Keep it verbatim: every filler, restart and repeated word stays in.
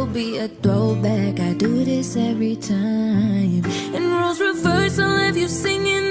be a throwback. I do this every time. And roles reverse, I'll have you singing